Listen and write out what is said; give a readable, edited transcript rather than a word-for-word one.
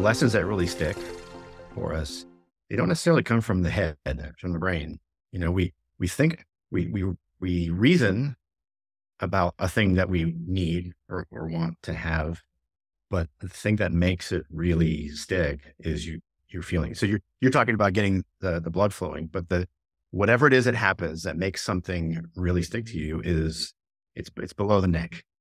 lessons that really stick for us, they don't necessarily come from the head, from the brain. You know, we think we reason about a thing that we need or want to have, but the thing that makes it really stick is your feeling. So you're talking about getting the blood flowing, but the whatever it is that happens that makes something really stick to you is it's below the neck.